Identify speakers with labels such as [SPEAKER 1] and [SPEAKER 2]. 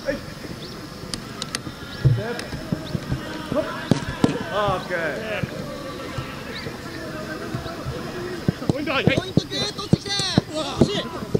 [SPEAKER 1] ポイント、はい。ポイント、ぐーっと落ちてきて。惜しい。